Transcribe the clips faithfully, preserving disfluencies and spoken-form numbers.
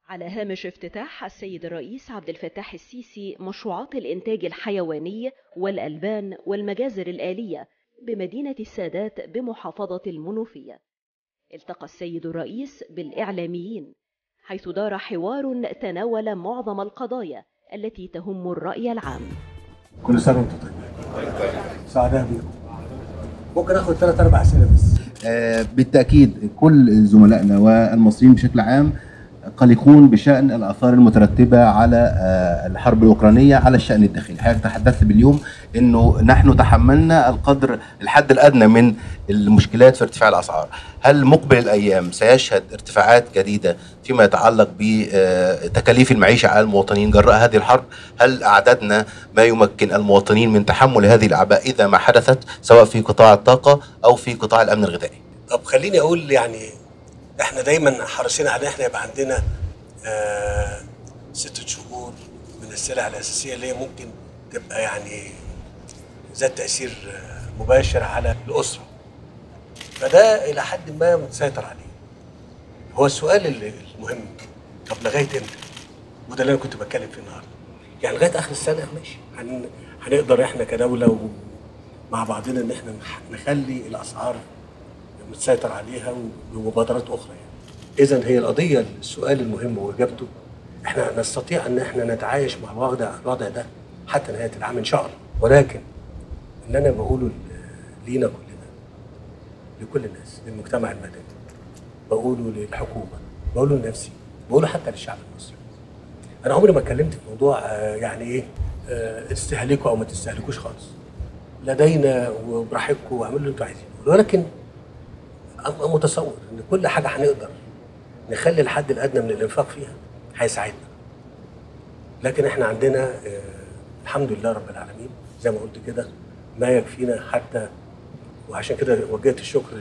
على هامش افتتاح السيد الرئيس عبد الفتاح السيسي مشروعات الإنتاج الحيواني والألبان والمجازر الآلية بمدينة السادات بمحافظة المنوفية، التقى السيد الرئيس بالإعلاميين حيث دار حوار تناول معظم القضايا التي تهم الرأي العام. كل سنة وانتم طيبين. سعداء بيكم. ممكن اخد ثلاث اربع اسئله بس. آه بالتاكيد كل زملائنا والمصريين بشكل عام قلقون بشان الاثار المترتبه على آه الحرب الاوكرانيه على الشان الداخلي. حضرتك تحدثت باليوم انه نحن تحملنا القدر الحد الادنى من المشكلات في ارتفاع الاسعار. هل مقبل الايام سيشهد ارتفاعات جديده فيما يتعلق بتكاليف المعيشه على المواطنين جراء هذه الحرب؟ هل اعددنا ما يمكن المواطنين من تحمل هذه الاعباء اذا ما حدثت سواء في قطاع الطاقه او في قطاع الامن الغذائي؟ طب خليني اقول يعني احنا دايما حريصين على احنا يبقى عندنا آه ستة شهور من السلع الاساسيه اللي هي ممكن تبقى يعني ذات تاثير مباشر على الاسره. فده الى حد ما متسيطر عليه. هو السؤال المهم، طب لغايه امتى؟ وده اللي انا كنت بتكلم فيه النهارده. يعني لغايه اخر السنه ماشي، هن... هنقدر احنا كدوله ومع بعضنا ان احنا نخلي الاسعار متسيطر عليها بمبادرات اخرى يعني. اذا هي القضيه السؤال المهم واجابته احنا نستطيع ان احنا نتعايش مع الوضع الوضع ده حتى نهايه العام ان شاء الله، ولكن اللي انا بقوله لينا كلنا، لكل الناس، للمجتمع المدني، بقوله للحكومه، بقوله لنفسي، بقوله حتى للشعب المصري. انا عمري ما اتكلمت في موضوع آه يعني ايه آه تستهلكوا او ما تستهلكوش خالص. لدينا وبراحتكم واعملوا اللي انتوا عايزينه، ولكن أنا متصور ان كل حاجه هنقدر نخلي الحد الادنى من الانفاق فيها هيساعدنا. لكن احنا عندنا آه الحمد لله رب العالمين زي ما قلت كده ما يكفينا حتى، وعشان كده وجهت الشكر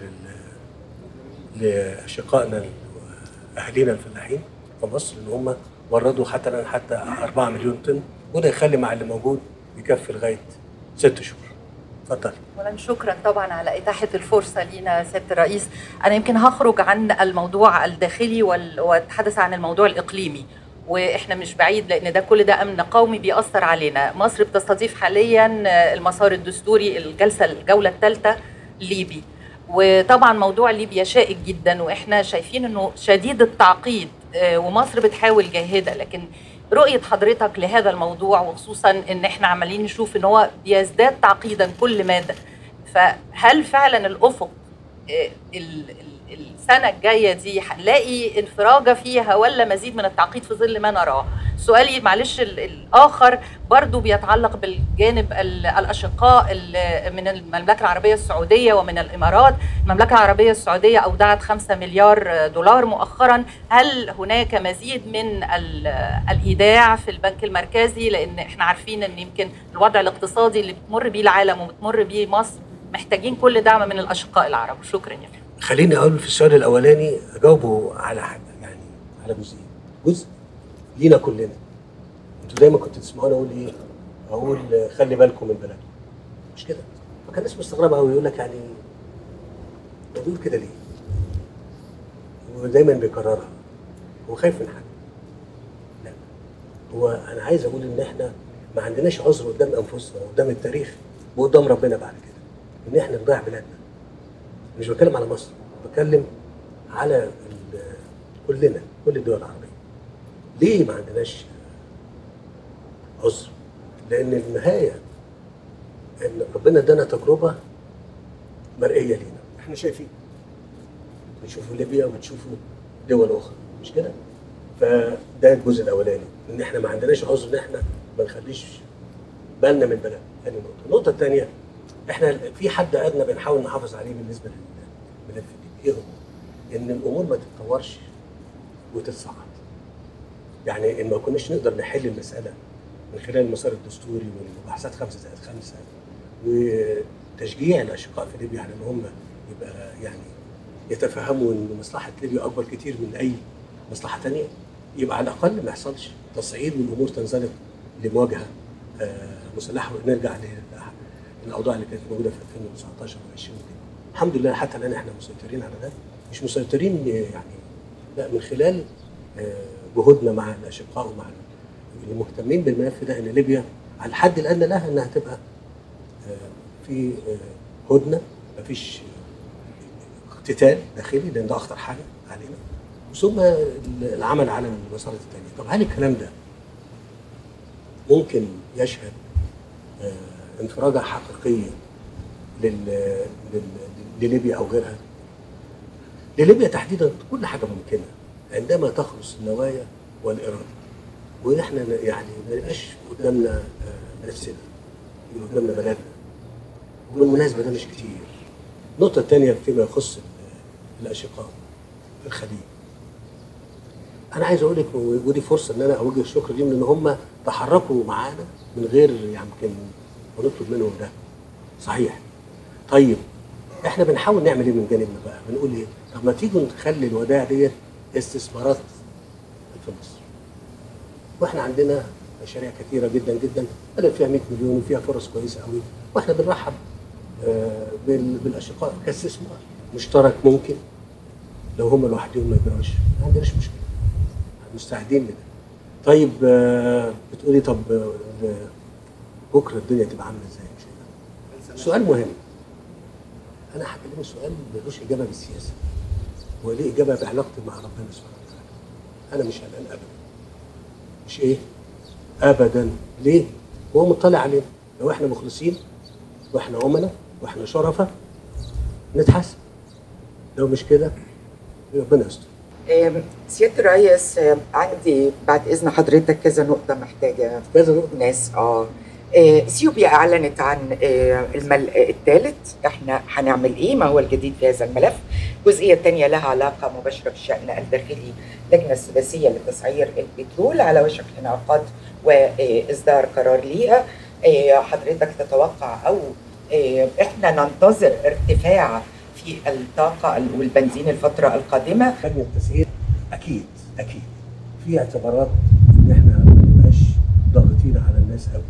لاشقائنا اهالينا الفلاحين في مصر ان هم وردوا حتى الان حتى أربعة مليون طن، وده يخلي مع اللي موجود يكفي لغايه ست شهور. اتفضل. اولا شكرا طبعا على اتاحه الفرصه لينا سياده الرئيس. انا يمكن هخرج عن الموضوع الداخلي واتحدث عن الموضوع الاقليمي، واحنا مش بعيد لان ده كل ده امن قومي بيأثر علينا. مصر بتستضيف حاليا المسار الدستوري الجلسه الجوله الثالثه ليبي، وطبعا موضوع ليبيا شائك جدا واحنا شايفين انه شديد التعقيد ومصر بتحاول جاهده، لكن رؤيه حضرتك لهذا الموضوع وخصوصا ان احنا عمالين نشوف ان هو بيزداد تعقيدا كل ماده، فهل فعلا الافق السنه الجايه دي هنلاقي انفراجه فيها ولا مزيد من التعقيد في ظل ما نراه؟ سؤالي معلش الاخر برضو بيتعلق بالجانب الاشقاء من المملكه العربيه السعوديه ومن الامارات. المملكه العربيه السعوديه اودعت خمسة مليار دولار مؤخرا، هل هناك مزيد من الايداع في البنك المركزي؟ لان احنا عارفين ان يمكن الوضع الاقتصادي اللي بتمر بيه العالم وبتمر بيه مصر محتاجين كل دعم من الاشقاء العرب. شكرا يا فندم. خليني اقول في السؤال الاولاني اجاوبه على حاجه يعني على جزئين. جزء لينا كلنا، انتوا دايما كنتوا تسمعوني اقول ايه؟ اقول خلي بالكم من بلدكم، مش كده؟ فكان الناس مستغربه قوي يقول لك يعني ده بيقول كده ليه؟ هو دايما بيكررها، هو خايف من حاجه؟ لا، هو انا عايز اقول ان احنا ما عندناش عذر قدام انفسنا وقدام التاريخ وقدام ربنا بعد كده ان احنا نضيع بلادنا. مش بتكلم على مصر، بتكلم على كلنا، كل الدول العربيه. ليه ما عندناش عذر؟ لان النهايه ان ربنا ادانا تجربه مرئيه لينا، احنا شايفين، بتشوفوا ليبيا وبتشوفوا دول اخرى، مش كده؟ فده الجزء الاولاني، ان احنا ما عندناش عذر ان احنا ما نخليش بالنا من بلدنا. ثاني نقطه، النقطه الثانيه احنا في حد ادنى بنحاول نحافظ عليه بالنسبه للملف دي، ايه هو؟ ان الامور ما تتطورش وتتصاعد. يعني ان ما كناش نقدر نحل المساله من خلال المسار الدستوري والمباحثات خمسه زائد خمسه وتشجيع الاشقاء في ليبيا على ان هم يبقى يعني يتفهموا ان مصلحه ليبيا اكبر كتير من اي مصلحه ثانيه، يبقى على الاقل ما يحصلش تصعيد والامور تنزلق لمواجهه مسلحه ونرجع للاوضاع اللي كانت موجوده في ألفين وتسعطاشر وعشرين كده. الحمد لله حتى الان احنا مسيطرين على ده، مش مسيطرين يعني لا، من خلال جهودنا مع الاشقاء ومع المهتمين بالملف ده ان ليبيا على الحد الادنى لها انها تبقى في هدنه، مفيش اقتتال داخلي لان ده اخطر حاجه علينا، ثم العمل على المسارات الثانيه. طب هل الكلام ده ممكن يشهد انفراجه حقيقيه لل... لل... لليبيا او غيرها؟ لليبيا تحديدا كل حاجه ممكنه عندما تخلص النوايا والاراده، ونحن يعني ما يبقاش قدامنا نفسنا، يبقى قدامنا بلدنا. وبالمناسبه ده مش كتير. النقطه الثانيه فيما يخص الاشقاء في الخليج، انا عايز اقول لك ودي فرصه ان انا اوجه الشكر ليهم ان هم تحركوا معانا من غير يمكن ونطلب منهم ده. صحيح. طيب احنا بنحاول نعمل ايه من جانبنا بقى؟ بنقول ايه؟ طب ما تيجوا نخلي الودائع ديت استثمارات في مصر. واحنا عندنا مشاريع كثيره جدا جدا بدأ فيها مئة مليون وفيها فرص كويسه قوي، واحنا بنرحب آه بالاشقاء كاستثمار مشترك ممكن لو هم لوحدهم ما يقدروش، ما عندناش مشكله. مستعدين لده. طيب آه بتقولي طب آه بكره الدنيا تبقى عامله ازاي؟ مش كده؟ سؤال مهم. انا هكلمك سؤال ملوش اجابه بالسياسه، هو ليه اجابه بعلاقتي مع ربنا سبحانه وتعالى. انا مش قلقان ابدا. مش ايه؟ ابدا. ليه؟ هو مطلع علينا. لو احنا مخلصين واحنا امنا واحنا شرفاء نتحاسب. لو مش كده ربنا يستر. سيادة الرئيس، عندي بعد إذن حضرتك كذا نقطة محتاجة كذا نقطة ناس اه اثيوبيا أعلنت عن الملء الثالث، احنا هنعمل ايه؟ ما هو الجديد في هذا الملف؟ الجزئية الثانية لها علاقة مباشرة بالشأن الداخلي، اللجنة الثلاثية لتسعير البترول على وشك انعقاد وإصدار قرار ليها. حضرتك تتوقع أو احنا ننتظر ارتفاع في الطاقة والبنزين الفترة القادمة؟ لجنة التسعير أكيد أكيد في اعتبارات إن إحنا ما نبقاش ضاغطين على الناس قوي،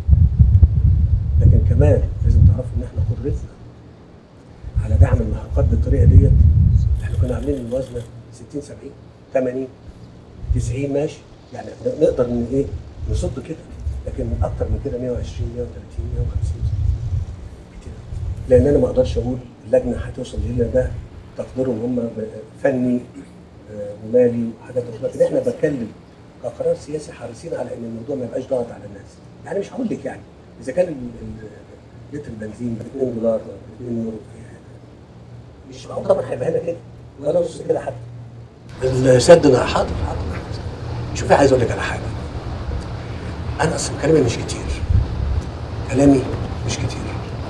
لكن كمان لازم تعرفوا إن إحنا قدرتنا على دعم المحروقات بالطريقة ديت. إحنا كنا عاملين الموازنة ستين سبعين ثمانين تسعين ماشي، يعني نقدر إن إيه نصد كده، لكن أكتر من كده مئة وعشرين مئة وثلاثين مئة وخمسين كتير، لأن أنا ما أقدرش أقول اللجنه هتوصل لنا ده تقديرهم هم فني ومالي وحاجات اخرى، لكن احنا بنتكلم كقرار سياسي حريصين على ان الموضوع ما يبقاش ضاغط على الناس. يعني مش هقول لك يعني اذا كان لتر البنزين ب اتنين دولار ولا ب اتنين يورو مش معقول طبعا هيبقى هنا كده ولا نص كده حتى. السد حاضر حاضر. شوفي عايز اقول لك على حاجه. انا اصلا كلامي مش كتير. كلامي مش كتير.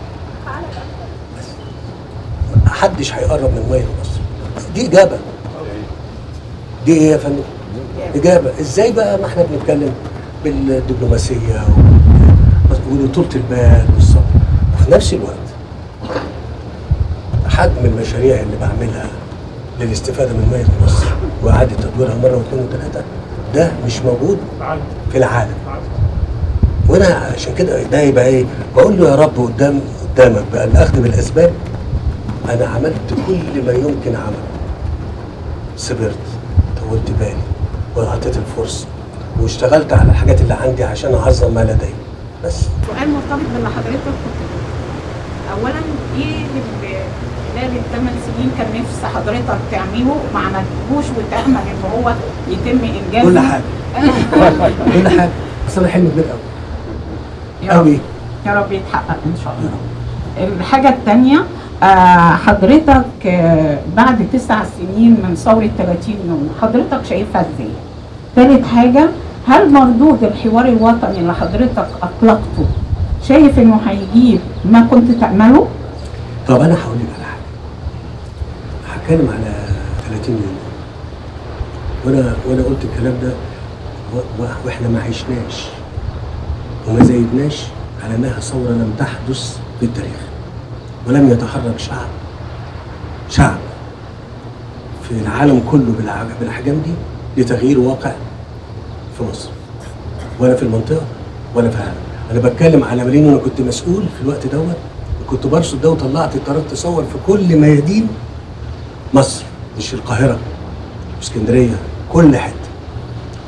محدش هيقرب من ميه مصر. دي اجابه. دي ايه يا فندم؟ اجابه. ازاي بقى ما احنا بنتكلم بالدبلوماسيه وطولة البال والصبر، وفي نفس الوقت حجم المشاريع اللي بعملها للاستفاده من ميه مصر واعاده تدويرها مره واثنين وثلاثه ده مش موجود في العالم. وانا عشان كده ده يبقى ايه؟ بقول له يا رب قدام قدامك بقى الاخذ بالاسباب. أنا عملت كل ما يمكن عمله. صبرت، طولت بالي، وأعطيت الفرصة، واشتغلت على الحاجات اللي عندي عشان أعظم ما لدي. بس. سؤال مرتبط باللي حضرتك كنت بتقوله. أولاً إيه اللي خلال الثمان سنين كان نفس حضرتك تعمله وما عملتهوش وتأمل إن هو يتم إنجازه؟ كل حاجة. كل حاجة. بس أنا حلمي كبير أوي. أوي. يا رب يتحقق إن شاء الله. الحاجة الثانية آه حضرتك آه بعد تسع سنين من ثورة ثلاثين يوم حضرتك شايفها ازاي؟ ثالث حاجة، هل مردود الحوار الوطني اللي حضرتك اطلقته شايف انه هيجيب ما كنت تأمله؟ طب انا هقول لك على حاجة. هتكلم على ثلاثين يوم. وانا وانا قلت الكلام ده واحنا ما عشناش وما زايدناش على انها ثورة لم تحدث في التاريخ. ولم يتحرك شعب شعب في العالم كله بالاحجام دي لتغيير واقع في مصر ولا في المنطقه ولا في العالم. انا بتكلم على ملايين وانا كنت مسؤول في الوقت دوت وكنت برصد ده وطلعت قرارات تصور في كل ميادين مصر، مش القاهره واسكندريه، كل حته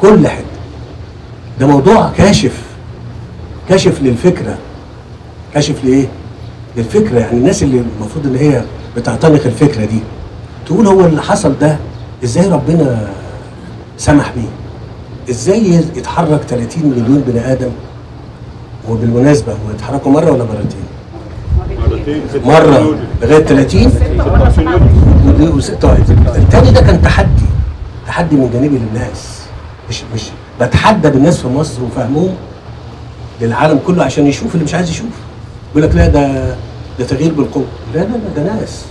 كل حته. ده موضوع كاشف كاشف للفكره. كاشف لايه؟ للفكره. يعني الناس اللي المفروض ان هي بتعتنق الفكره دي تقول هو اللي حصل ده ازاي ربنا سمح بيه؟ ازاي يتحرك ثلاثين مليون بني ادم؟ وبالمناسبه هو يتحركوا مره ولا مرتين؟ مرتين. مره لغايه ثلاثين. طيب الثاني ده كان تحدي تحدي من جانبي للناس، مش مش بتحدى بالناس في مصر وفهمهم للعالم كله عشان يشوف اللي مش عايز يشوف. يقول لك لا ده ده تغيير بالقوه. لا لا لا ده ناس،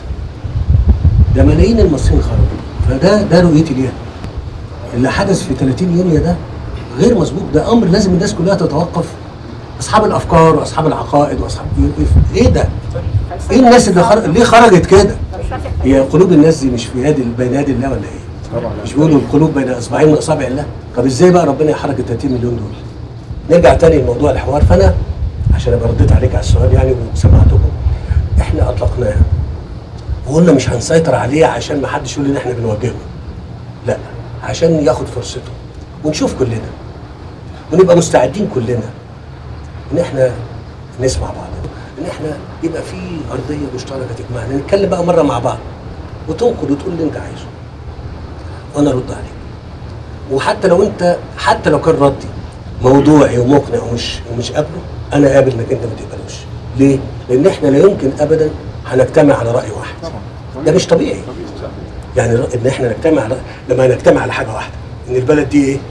ده ملايين المصريين خرجوا. فده ده رؤيتي ليها. اللي حدث في ثلاثين يونيو ده غير مسبوق، ده امر لازم الناس كلها تتوقف، اصحاب الافكار واصحاب العقائد واصحاب ايه ده؟ ايه الناس اللي خرج... ليه خرجت كده؟ هي قلوب الناس دي مش في يد بين يدي الله ولا ايه؟ مش بيقولوا القلوب بين اصبعين من اصابع الله؟ طب ازاي بقى ربنا يحرك ال ثلاثين مليون دول؟ نرجع تاني لموضوع الحوار. فانا عشان ابقى رديت عليك على السؤال يعني وسمعتكم، احنا اطلقناها وقلنا مش هنسيطر عليه عشان ما حدش يقول ان احنا بنواجهه، لا، عشان ياخد فرصته ونشوف كلنا ونبقى مستعدين كلنا ان احنا نسمع بعض، ان احنا يبقى في ارضيه مشتركه تجمعنا، نتكلم بقى مره مع بعض وتنقد وتقول اللي انت عايزه وانا ارد عليك. وحتى لو انت حتى لو كان ردي موضوعي ومقنع ومش ومش قابله، انا قابل انك انت ما تقبلوش. ليه؟ لان احنا لا يمكن ابدا هنجتمع على راي واحد. ده مش طبيعي. يعني ان احنا نجتمع على لما نجتمع على حاجه واحده، ان البلد دي ايه؟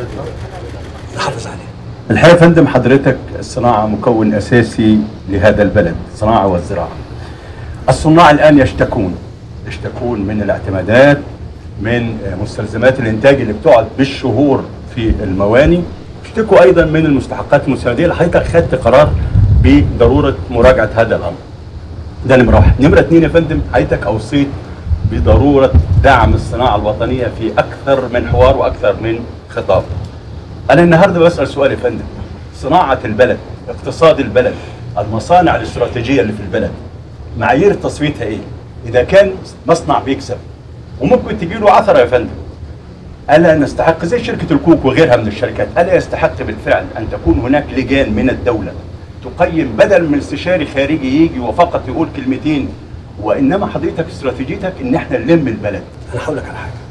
نحافظ عليها. الحقيقه يا فندم حضرتك الصناعه مكون اساسي لهذا البلد، الصناعه والزراعه. الصناع الان يشتكون يشتكون من الاعتمادات، من مستلزمات الانتاج اللي بتقعد بالشهور في المواني، يشتكوا ايضا من المستحقات المسانديه اللي حضرتك خدت قرار بضروره مراجعه هذا الامر. ده نمره واحد. نمره اثنين يا فندم حضرتك اوصيت بضروره دعم الصناعه الوطنيه في اكثر من حوار واكثر من خطاب. انا النهارده بسال سؤال يا فندم، صناعه البلد، اقتصاد البلد، المصانع الاستراتيجيه اللي في البلد، معايير تصفيتها ايه؟ اذا كان مصنع بيكسب وممكن تجي له عثره يا فندم، الا نستحق زي شركه الكوك وغيرها من الشركات، الا يستحق بالفعل ان تكون هناك لجان من الدوله تقيم بدل من استشاري خارجي يجي وفقط يقول كلمتين، وانما حضرتك استراتيجيتك ان احنا نلم البلد. انا هقول لك على حاجه.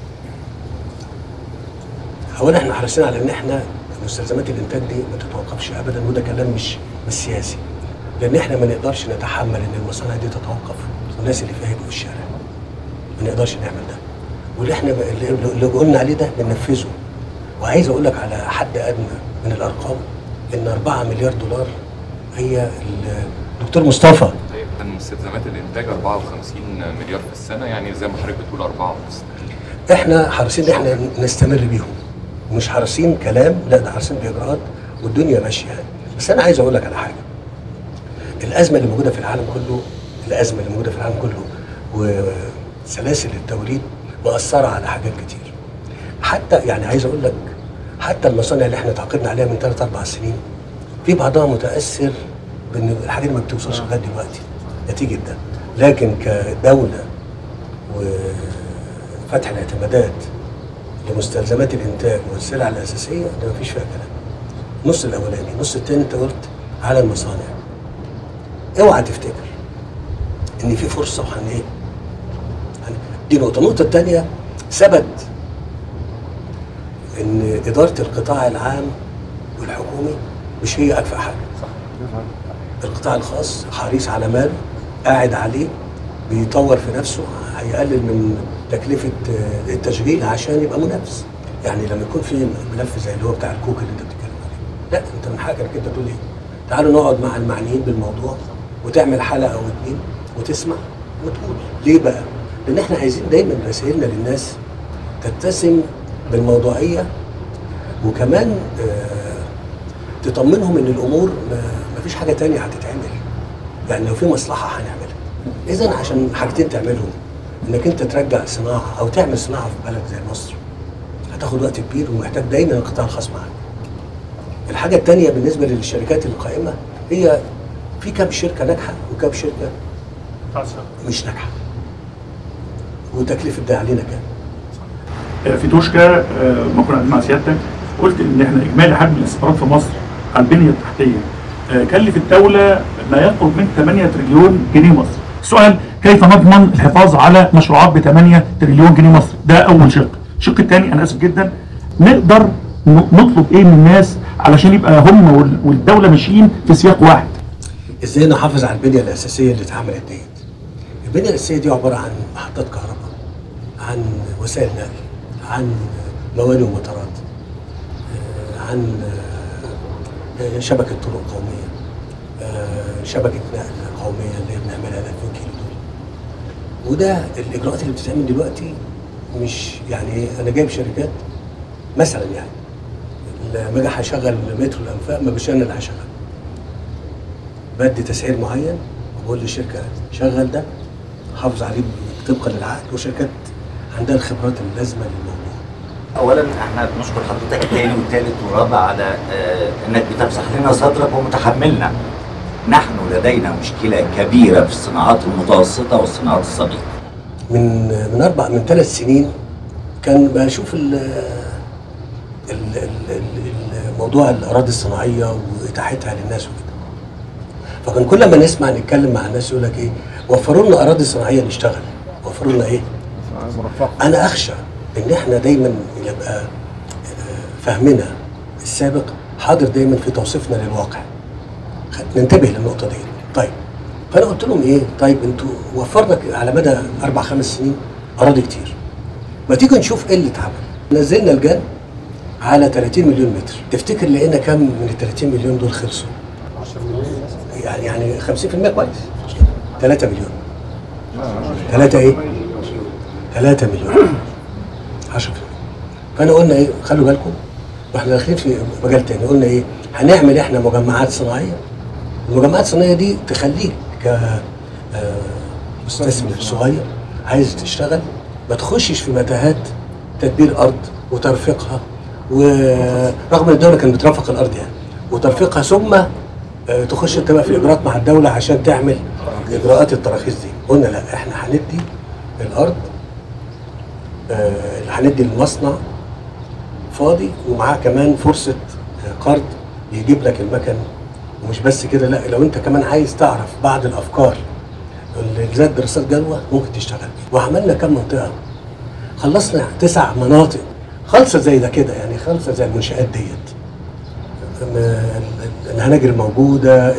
اولا احنا حريصين على ان احنا مستلزمات الانتاج دي ما تتوقفش ابدا، وده كلام مش مش سياسي. لان احنا ما نقدرش نتحمل ان المصانع دي تتوقف والناس اللي فيها يبقوا في الشارع. ما نقدرش نعمل ده. واللي احنا اللي قلنا عليه ده بننفذه. وعايز اقول لك على حد ادنى من الارقام ان أربعة مليار دولار هي الدكتور مصطفى. طيب مستلزمات الانتاج أربعة وخمسين مليار في السنه، يعني زي ما حضرتك بتقول أربعة ونص. احنا حريصين ان احنا نستمر بيهم، مش حريصين كلام، لا ده حريصين باجراءات والدنيا ماشيه يعني. بس انا عايز اقول لك على حاجه. الازمه اللي موجوده في العالم كله، الازمه اللي موجوده في العالم كله وسلاسل التوريد مأثره على حاجات كتير. حتى يعني عايز اقول لك حتى المصانع اللي احنا تعاقدنا عليها من ثلاث اربع سنين في بعضها متاثر بان الحاجه دي ما بتوصلش لغايه دلوقتي نتيجه ده. لكن كدوله وفتح الاعتمادات لمستلزمات الانتاج والسلع الاساسيه ده ما فيش فيها كلام. النص الاولاني، النص الثاني انت قلت على المصانع. اوعى تفتكر ان في فرصه وهن ايه؟ دي نقطه. النقطه الثانيه ثبت ان اداره القطاع العام والحكومي مش هي اكفأ حاجه. القطاع الخاص حريص على ماله، قاعد عليه، بيطور في نفسه، هيقلل من تكلفه التشغيل عشان يبقى منافس. يعني لما يكون في ملف زي اللي هو بتاع الكوك اللي انت بتتكلم عليه، لا انت من حقك انك انت تقول ايه؟ تعالوا نقعد مع المعنيين بالموضوع وتعمل حلقه او اتنين وتسمع وتقول. ليه بقى؟ لان احنا عايزين دايما رسائلنا للناس تتسم بالموضوعيه، وكمان آه تطمنهم ان الامور ما فيش حاجه تانية هتتعمل. يعني لو في مصلحه هنعملها. اذا عشان حاجتين تعملهم، انك انت ترجع صناعه او تعمل صناعه في بلد زي مصر هتاخد وقت كبير ومحتاج دايما القطاع الخاص معاك. الحاجه الثانيه بالنسبه للشركات القائمه هي في كام شركه ناجحه وكام شركه مش ناجحه، وتكلفه ده علينا كام. في توشكا ممكن اقدم مع سيادتك قلت ان احنا اجمالي حجم الاستثمارات في مصر على البنيه التحتيه كلف الدوله ما يقرب من ثمانية تريليون جنيه مصري. السؤال كيف نضمن الحفاظ على مشروعات ب ثمانية تريليون جنيه مصري؟ ده اول شق. الشق الثاني انا اسف جدا، نقدر نطلب ايه من الناس علشان يبقى هم والدوله ماشيين في سياق واحد؟ ازاي نحافظ على البنيه الاساسيه اللي اتعملت ديت؟ البنيه الاساسيه دي عباره عن محطات كهرباء، عن وسائل نقل، عن موانئ ومطارات، عن شبكه طرق قوميه، شبكه نقل قوميه اللي بنعملها ألفين كيلو دول. وده الاجراءات اللي بتتعمل دلوقتي، مش يعني انا جايب شركات مثلا، يعني لما اجي هشغل مترو الانفاق ما بش انا اللي هشغل، بدي تسعير معين وبقول للشركه شغل ده، حافظ عليه طبقا للعقد، وشركات عندها الخبرات اللازمه للموضوع. اولا احنا بنشكر حضرتك تاني وتالت ورابع على آه انك بتفسح لنا صدرك ومتحملنا. نحن لدينا مشكله كبيره في الصناعات المتوسطه والصناعات الصغيره. من من اربع من ثلاث سنين كان بشوف الموضوع الاراضي الصناعيه واتاحتها للناس وكده. فكان كل ما نسمع نتكلم مع الناس يقول لك ايه؟ وفروا لنا اراضي صناعيه نشتغل، وفروا لنا ايه؟ انا اخشى ان احنا دايما يبقى فهمنا السابق حاضر دايما في توصيفنا للواقع. ننتبه للنقطه دي. طيب فانا قلت لهم ايه؟ طيب انتوا وفرنا على مدى اربع خمس سنين اراضي كتير. ما تيجي نشوف ايه اللي اتعمل. نزلنا الجان على ثلاثين مليون متر، تفتكر لقينا كام من ال ثلاثين مليون دول خلصوا؟ يعني يعني خمسين بالمية كويس. ثلاثة مليون. ثلاثة ايه؟ ثلاثة مليون. عشرة بالمية. فانا قلنا ايه؟ خلوا بالكم واحنا داخلين في مجال تاني، قلنا ايه؟ هنعمل احنا مجمعات صناعيه. المجمعات الصناعيه دي تخليك كمستثمر صغير عايز تشتغل ما تخشش في متاهات تدبير ارض وترفيقها، ورغم ان الدوله كانت بترفق الارض يعني وترفيقها، ثم تخش انت بقى في اجراءات مع الدوله عشان تعمل اجراءات التراخيص دي. قلنا لا، احنا هندي الارض، هندي المصنع فاضي ومعاه كمان فرصه قرض يجيب لك المكن. ومش بس كده، لا، لو انت كمان عايز تعرف بعض الافكار اللي ذات دراسات جدوى ممكن تشتغل بيها. وعملنا كام منطقه؟ خلصنا تسع مناطق خالصه زي ده كده، يعني خالصه زي المنشآت ديت. الهناجر الموجوده،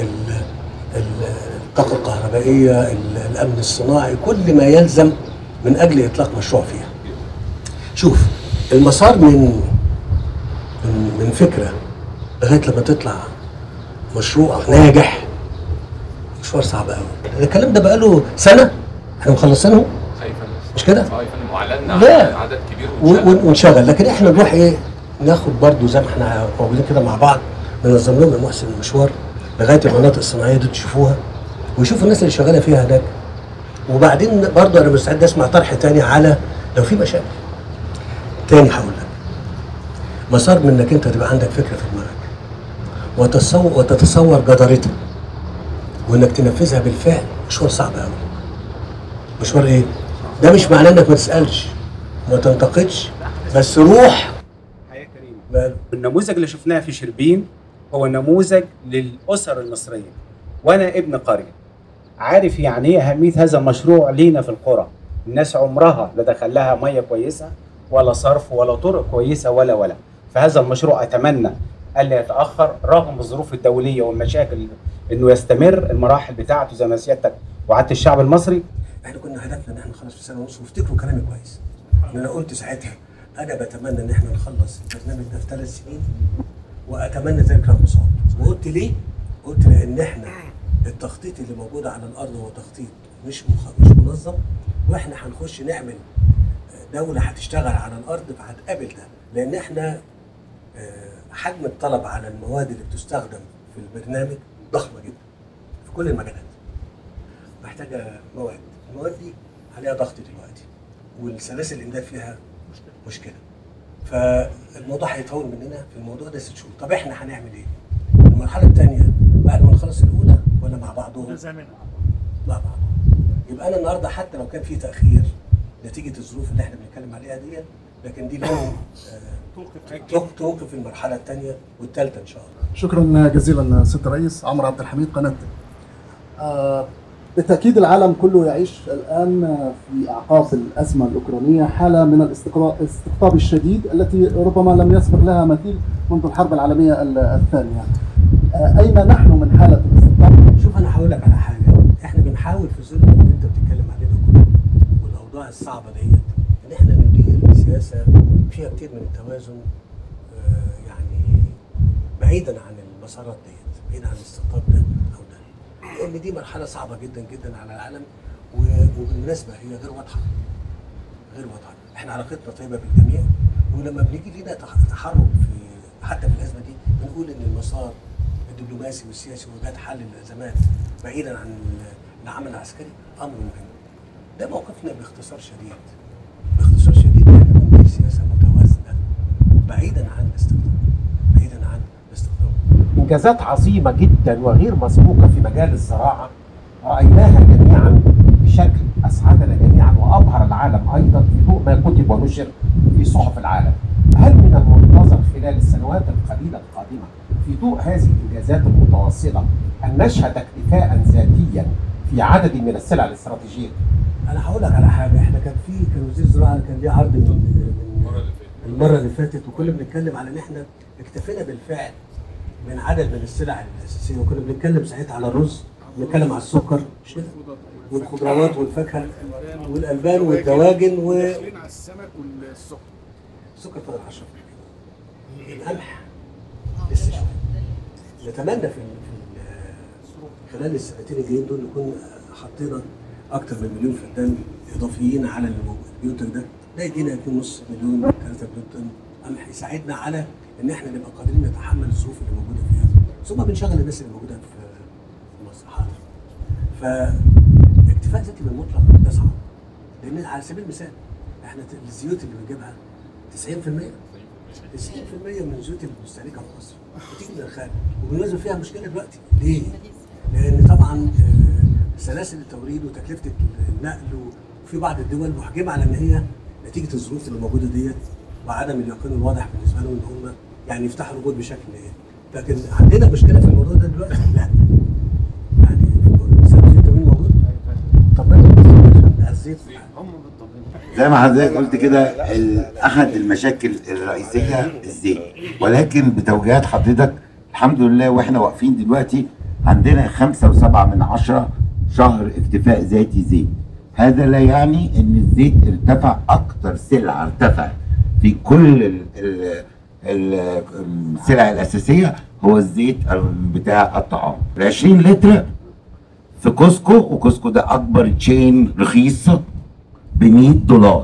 الطاقه الكهربائيه، الامن الصناعي، كل ما يلزم من اجل اطلاق مشروع فيها. شوف المسار من من, من فكره لغايه لما تطلع مشروع ناجح مشوار صعب قوي. الكلام ده بقاله سنه احنا مخلصينه، مش كده؟ اه يا فندم، واعلنا عدد كبير ونشغل. لكن احنا نروح ايه؟ ناخد برضو زي ما احنا موجودين كده مع بعض، ننظم لهم المحسن المشوار لغايه المناطق الصناعيه دي تشوفوها ويشوفوا الناس اللي شغاله فيها هناك. وبعدين برضو انا مستعد اسمع طرح تاني على لو في مشاكل. تاني هقول لك مسار من انك انت تبقى عندك فكره في دماغك وتصور وتتصور جدارتها وانك تنفذها بالفعل، مشوار صعب قوي. مشوار ايه؟ ده مش معناه انك ما تسالش وما تنتقدش، بس روح. حياه كريمه. النموذج اللي شفناه في شربين هو نموذج للاسر المصريه، وانا ابن قريه عارف يعني ايه اهميه هذا المشروع لينا في القرى. الناس عمرها لا دخل لها ميه كويسه ولا صرف ولا طرق كويسه ولا ولا فهذا المشروع اتمنى الا يتاخر رغم الظروف الدوليه والمشاكل، انه يستمر المراحل بتاعته زي ما سيادتك وعدت الشعب المصري. احنا كنا هدفنا ان احنا نخلص في سنه ونص، وافتكروا كلامي كويس. انا قلت ساعتها انا بتمنى ان احنا نخلص البرنامج ده في ثلاث سنين، واتمنى ذلك رغم صعوبته. وقلت ليه؟ قلت لان احنا التخطيط اللي موجود على الارض هو تخطيط مش مخ... مش منظم، واحنا هنخش نعمل دوله هتشتغل على الارض فهتقابل ده، لان احنا حجم الطلب على المواد اللي بتستخدم في البرنامج ضخمه جدا في كل المجالات. محتاجه مواد، المواد دي عليها ضغط دلوقتي والسلاسل الامداد فيها مشكله. فالموضوع هيطول مننا في الموضوع ده ست شهور. طب احنا هنعمل ايه؟ المرحله الثانيه بعد ما نخلص الاولى ولا مع بعضهم؟ مع بعضهم. يبقى انا النهارده حتى لو كان في تاخير نتيجه الظروف اللي احنا بنتكلم عليها ديت، لكن دي لازم توقف توقف المرحله الثانيه والثالثه ان شاء الله. شكرا جزيلا سيد الرئيس. عمرو عبد الحميد، قناه آه بالتاكيد العالم كله يعيش الان في اعقاب الازمه الاوكرانيه حاله من الاستقطاب الشديد التي ربما لم يسبق لها مثيل منذ الحرب العالميه الثانيه. آه اين نحن من حاله الاستقطاب؟ شوف انا هقول لك على حاجه، احنا بنحاول في ظل اللي انت بتتكلم عليه ده كله والاوضاع الصعبه ديت ان احنا ندير سياسه فيها كتير من التوازن، آه يعني بعيدا عن المسارات ديت، بعيدا عن الاستقطاب ده او ده، لان دي مرحله صعبه جدا جدا على العالم، وبالمناسبه هي غير واضحه غير واضحه. احنا علاقتنا طيبه بالجميع، ولما بنيجي لينا تحرك في حتى في الازمه دي بنقول ان المسار الدبلوماسي والسياسي وإيجاد حل الازمات بعيدا عن العمل العسكري امر مهم. ده موقفنا باختصار شديد. باختصار شديد احنا بندير سياسه متوازنه بعيدا عن الاستقطاب. بعيدا عن الاستقطاب. انجازات عظيمه جدا وغير مسبوقه في مجال الزراعه رايناها جميعا بشكل اسعدنا جميعا وابهر العالم ايضا في ضوء ما كتب ونشر في صحف العالم. هل من المنتظر خلال السنوات القليله القادمه في ضوء هذه الانجازات المتواصله ان نشهد اكتفاء ذاتيا في عدد من السلع الاستراتيجيه؟ انا هقول لك على حاجه، احنا كان في كان وزير الزراعه كان ليه عرض من المره اللي فاتت وكنا بنتكلم على ان احنا اكتفينا بالفعل من عدد من السلع الاساسيه، وكنا بنتكلم ساعتها على الرز، بنتكلم على السكر والخضروات والفاكهه والالبان والدواجن و على السمك والسكر. السكر فضل عشرة بالمية. القمح لسه شويه. نتمنى في خلال السنتين الجايين دول نكون حطينا اكثر من مليون فدان اضافيين على المنتج ده، ده يدينا اتنين ونص مليون ثلاثة مليون طن قمح يساعدنا على ان احنا نبقى قادرين نتحمل الظروف اللي موجوده فيها، ثم بنشغل الناس اللي موجوده في مصر. حاضر. فاكتفاء ذاتي بالمطلق ده صعب، لان على سبيل المثال احنا الزيوت اللي بنجيبها تسعين بالمية تسعين بالمية من الزيوت المستهلكه في مصر بتيجي من الخارج، وبالمناسبه فيها مشكله دلوقتي. ليه؟ لان طبعا سلاسل التوريد وتكلفه النقل وفي بعض الدول محجمه على ان هي نتيجه الظروف اللي موجوده ديت وعدم اليقين الواضح بالنسبه لهم ان هم يعني يفتحوا الوجود بشكل ايه. لكن عندنا مشكله في الموضوع ده دلوقتي؟ لا. يعني سلاسل التوريد موجود. طب ما انت الزيت زي ما حضرتك قلت كده احد المشاكل الرئيسيه الزيت، ولكن بتوجيهات حضرتك الحمد لله واحنا واقفين دلوقتي عندنا خمسة وسبعة من عشرة شهر اكتفاء ذاتي زيت. هذا لا يعني ان الزيت ارتفع، اكتر سلعه ارتفع في كل ال ال ال السلع الاساسيه هو الزيت بتاع الطعام. ال عشرين لتر في كوسكو، وكوسكو ده اكبر تشين رخيصه ب مية دولار.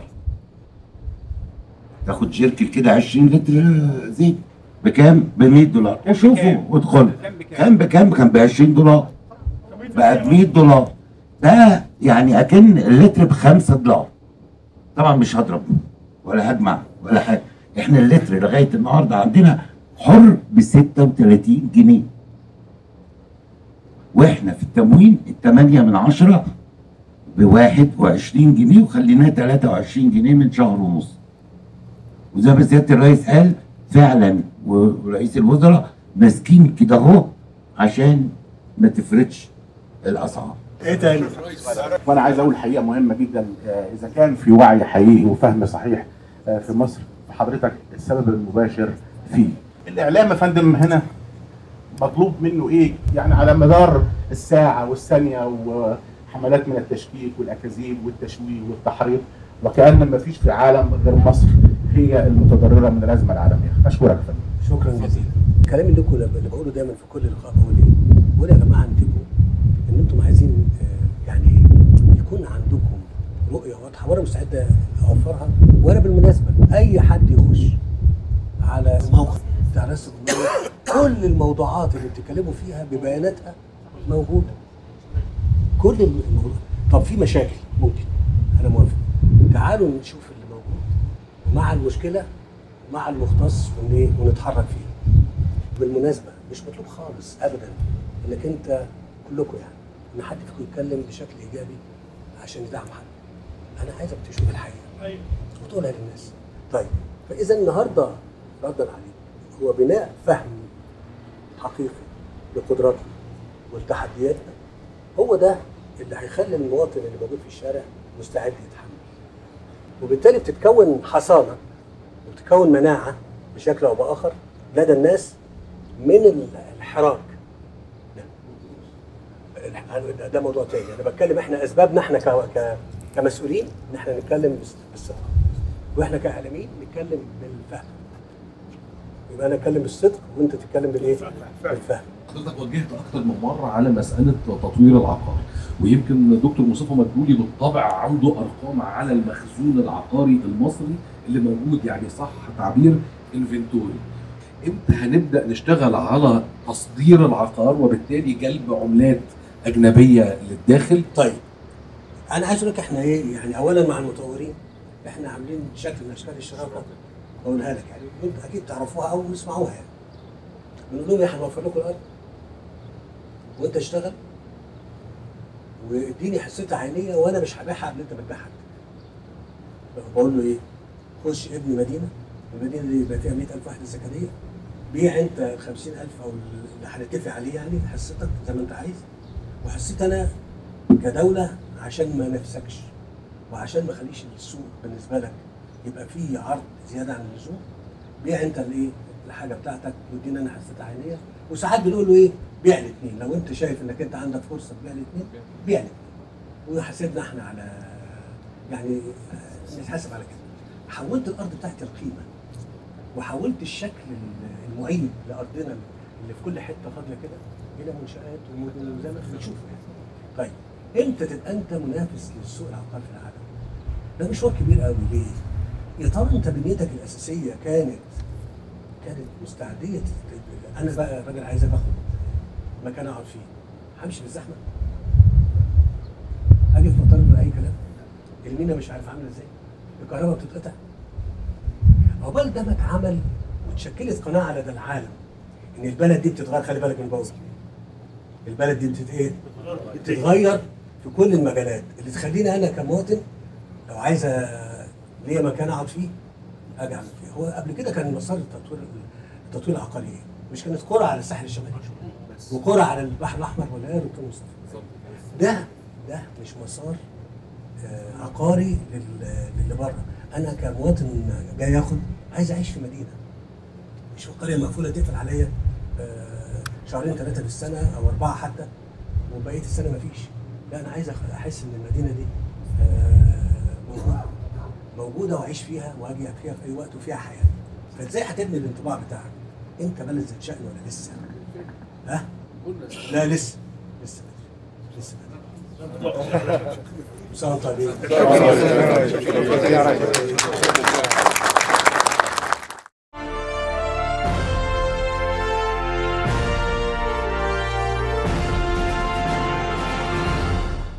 تاخد جيركل كده عشرين لتر زيت بكام؟ ب مية دولار. وشوفوا وادخلوا. كان بكام؟ كان ب عشرين دولار. بقى ب مية دولار. ده يعني اكن اللتر ب خمسة دولار. طبعا مش هضرب ولا هجمع ولا حاجه. احنا اللتر لغايه النهارده عندنا حر ب ستة وتلاتين جنيه. واحنا في التموين التمانية من عشرة بواحد وعشرين جنيه، وخليناه تلاتة وعشرين جنيه من شهر ونص. وزي ما سياده الرئيس قال فعلا ورئيس الوزراء ماسكين كده اهو عشان ما تفرطش الاسعار. ايه تاني؟ وانا عايز اقول حقيقه مهمه جدا، اذا كان في وعي حقيقي وفهم صحيح في مصر فحضرتك السبب المباشر فيه. الاعلام يا فندم هنا مطلوب منه ايه؟ يعني على مدار الساعه والثانيه وحملات من التشكيك والاكاذيب والتشويه والتحريض، وكأن ما فيش في العالم غير مصر هي المتضرره من الازمه العالميه. اشكرك يا فندم. شكرا جزيلا. الكلام اللي اللي بقوله دايما في كل لقاء بقول ايه؟ بقول يا جماعه انتبهوا ان انتم عايزين يعني يكون عندكم رؤيه واضحه وانا مستعد اوفرها. وانا بالمناسبه اي حد يخش على الموقع بتاع رئاسه الجمهوريه كل الموضوعات اللي بتتكلموا فيها ببياناتها موجوده. كل الموضوع. طب في مشاكل ممكن انا موافق. تعالوا نشوف اللي موجود مع المشكله مع المختص ونتحرك فيه. بالمناسبه مش مطلوب خالص ابدا انك انت كلكم يعني ان حد فيكم يتكلم بشكل ايجابي عشان يدعم حد. انا عايزك تشوف الحقيقه وتقولها للناس. طيب فاذا النهارده ردا عليه هو بناء فهم حقيقي لقدراتنا ولتحدياتنا، هو ده اللي هيخلي المواطن اللي موجود في الشارع مستعد يتحمل، وبالتالي بتتكون حصانه وبتتكون مناعه بشكل او باخر لدى الناس من الحراك. ده, ده موضوع تاني، انا بتكلم احنا اسبابنا احنا ك كمسؤولين ان احنا نتكلم بالصدق، واحنا كاعلاميين نتكلم بالفهم. يبقى انا اتكلم بالصدق وانت تتكلم بالايه؟ بالفهم. حضرتك وجهت اكتر من مره على مساله تطوير العقار، ويمكن دكتور مصطفى مدبولي بالطبع عنده ارقام على المخزون العقاري المصري اللي موجود، يعني صح تعبير انفنتوري. امتى هنبدا نشتغل على تصدير العقار وبالتالي جلب عملات اجنبيه للداخل؟ طيب انا عايز اقول لك احنا ايه، يعني اولا مع المطورين احنا عاملين شكل من اشكال الشراكه بقولها لك، يعني انتوا اكيد تعرفوها او تسمعوها. يعني بنقول لهم احنا هنوفر لكم الارض وانت اشتغل واديني حصتها عينيه وانا مش هبيعها قبل انت ما تبيعها. بقول له ايه؟ خش ابني مدينه، المدينه دي يبقى فيها مئة ألف وحده سكنيه، بيع انت ال خمسين ألف او اللي هنتفق عليه يعني حصتك زي ما انت عايز، وحصتي انا كدوله عشان ما نفسكش وعشان ما اخليش السوق بالنسبه لك يبقى فيه عرض زياده عن اللزوم، بيع انت الايه؟ الحاجه بتاعتك وادينا انا حصتها عينيه. وساعات بنقول له ايه؟ بيع الاثنين، لو انت شايف انك انت عندك فرصه تبيع الاثنين بيع الاثنين. وحاسبنا احنا على يعني نتحاسب على كده. حولت الارض بتاعتي القيمه وحولت الشكل المعيب لارضنا اللي في كل حته فاضيه كده الى منشات ومدن زي ما احنا بنشوف يعني. طيب امتى تبقى انت منافس للسوق العقاري في العالم؟ ده مشوار كبير قوي. ليه؟ يا ترى انت بنيتك الاساسيه كانت كانت مستعديه؟ انا بقى راجل عايز اخد مكان اقعد فيه، همشي بالزحمه؟ هاجي في مطار من اي كلام؟ المينا مش عارف عامله ازاي؟ الكهرباء بتتقطع. عقبال ده ما اتعمل وتشكلت قناعه لدى العالم ان البلد دي بتتغير. خلي بالك من بوظ البلد دي بتت ايه؟ بتتغير في كل المجالات اللي تخليني انا كمواطن لو عايز ليا مكان اقعد فيه اجي اعمل فيه. هو قبل كده كان مسار التطوير التطوير العقاري ايه؟ مش كانت قرى على الساحل الشمالي وقرى على البحر الاحمر ولا ايه يا دكتور مصطفى؟ ده ده مش مسار آه عقاري للي بره. انا كمواطن جاي اخد عايز اعيش في مدينه، مش في قريه مقفوله تقفل عليا آه شهرين ثلاثه في السنه او اربعه حتى وبقيه السنه مفيش. لا انا عايز احس ان المدينه دي آه موجوده موجوده واعيش فيها واجي فيها في اي وقت وفيها حياه. فازاي هتبني الانطباع بتاعك؟ انت بلد ذات شأن ولا لسه؟ ها؟ لا لسه لسه لسه لسه.